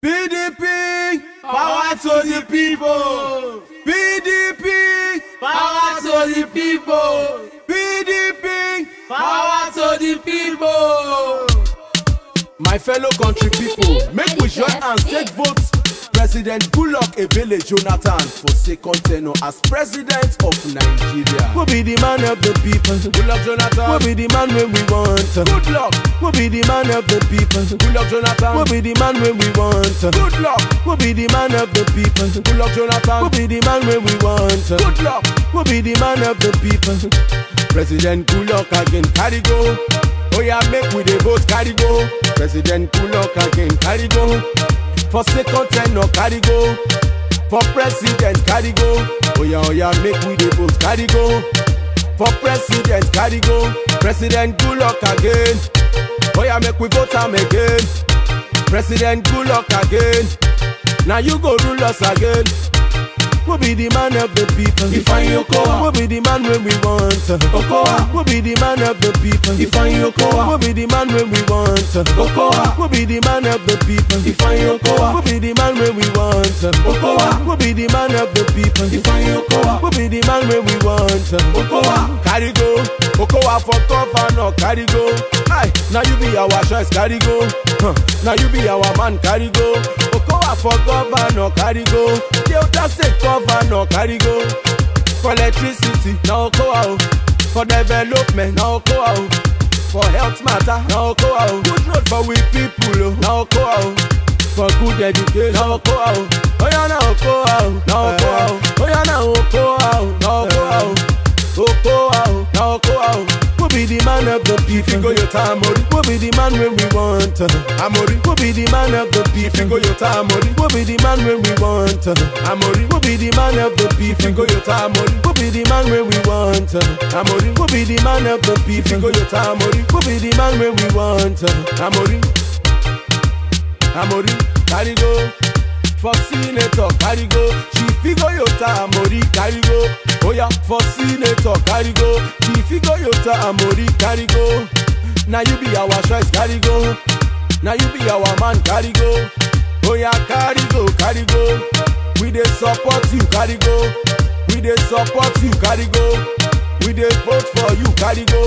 PDP, power to the people. PDP, power to the people. PDP, power to the people. My fellow country people, make we join hands take votes. President Goodluck Ebele Jonathan for second tenure as president of Nigeria. We'll be the man of the people. Goodluck Jonathan. We'll be the man when we want. Goodluck. We'll be the man of the people. Goodluck Jonathan. We'll be the man when we want. Goodluck. We'll be the man of the people. Goodluck Jonathan. We'll be the man when we want. Goodluck. We'll be the man of the people. President Goodluck again carry go. Oh yeah, make we the vote carry go. President Goodluck again carry go. For second tenure carry go. For president carry go. Oh yeah, make we the vote carry go. For president carry go. President Goodluck again. Oh yeah, make we vote am again. President Goodluck again. Now you go rule us again. We'll be the man of the people. Ifeanyi Okowa. We'll be the man when we want. Okowa. We'll be the man of the people. Ifeanyi Okowa. We'll be the man when we want. Okowa. We'll be the man of the people. Ifeanyi Okowa. We'll be the man when we want. Okowa. We'll be the man of the people. Ifeanyi Okowa. We'll be the man when we want. Okowa. Carry go. Okowa for governor. Carry go. Aye. Now you be our choice. Carry go. Now you be our man. Carry go. Okowa for governor. Carry go. Delta State governor. Carry go. For electricity. Now Okowa. For development. Now Okowa. For health matter. Now Okowa. Good road for we people. Now Okowa. For good education. Now Okowa. Oh yeah, now Okowa. Now Okowa. Oh yeah, now Okowa. Now Okowa. Okowa. Now Okowa. We'll be the man of the people. Go your time, Mori. We'll be the man when we want. Amori. We'll be the man of the people. Go your time, Mori. We'll be the man when we want. Amori. We'll be the man of the people. Go your time, Mori. We'll be the man when we want. Amori. We'll be the man of the people. Go your time, Mori. We'll be the man when we want. Amori. Amori. Carry go. For senator, carry go. She figure your time, Mori. Carry go. Oh yeah, for senator, carry go. She figure your time, Mori. Carry go. Now you be our choice, carry go. Now you be our man, carry go. Oh yeah, carry go, carry go. We dey support you, carry go. We dey support you, carry go. We dey vote for you, carry go.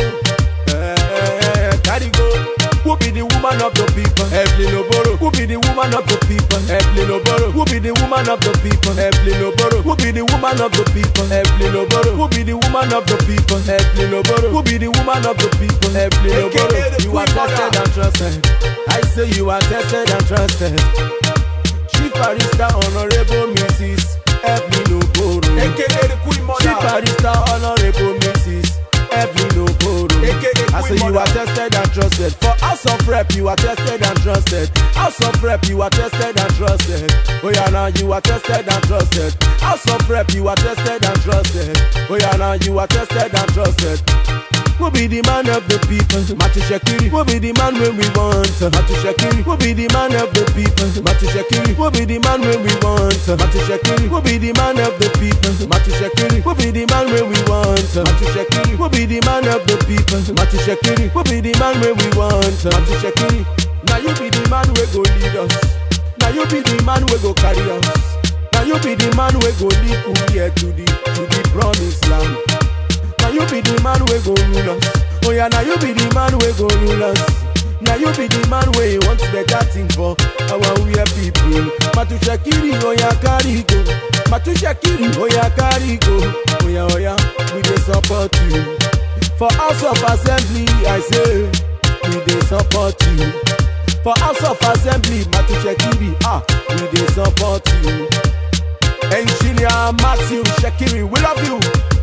Carry go. Who be the woman of the people? Evelyn Oboro. Who be the woman of the people? Evelyn Oboro. Who be the woman of the people? Evelyn Oboro. Who be the woman of the people? Evelyn Oboro. Who be the woman of the people? Evelyn Oboro. Who be the woman of the people? Evelyn Oboro. You are tested and trusted. I say you are tested and trusted. Chief Barrister Honorable Mrs. Evelyn Oboro. Chief Barrister Honorable Mrs. Evelyn Oboro. I say you are tested and trusted. For House of Rep, you are tested and trusted. House of Rep, you are tested and trusted. Oh yeah, now you are tested and trusted. House of Rep, you are tested and trusted. Oh yeah, now you are tested and trusted. We'll be the man of the people. Matu Shekiri. We'll be the man when we want. Matu Shekiri. We'll be the man of the people. Matu Shekiri. We'll be the man when we want. Matu Shekiri. We'll be the man of the people. Matu Shekiri. We'll be the man when we want. Matu Shekiri. We'll be the man of the people. Matu Shekiri. We'll be the man when we want. Matu Shekiri. Now you be the man we go lead us. Now you be the man we go carry us. Now you be the man we go lead who here to the promised land. Now you be the man we go rule us. Oh yeah, now you be the man we go rule us. Now you be the man we want better thing for our we people. Matu Shekiri, oh yeah, carry go. Matu Shekiri, oh yeah, carry go. Oh yeah, we dey support you. For House of Assembly, I say, we dey support you. For House of Assembly, Matu Shekiri, we dey support you. Engineer Matthew Shekiri, we love you.